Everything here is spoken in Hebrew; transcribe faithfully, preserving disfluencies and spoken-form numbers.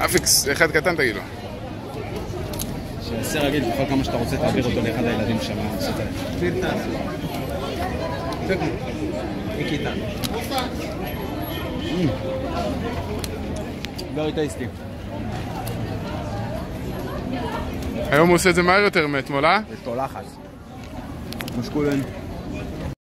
אפיקס, אחד קטן תגיד לו. שיעשה רגיל, בכל כמה שאתה רוצה תעביר אותו לאחד הילדים שם. פילטה. מיקי איתן. very tasty. היום הוא עושה את זה מהר יותר מאתמול, אה? יש לו לחץ. משקולן.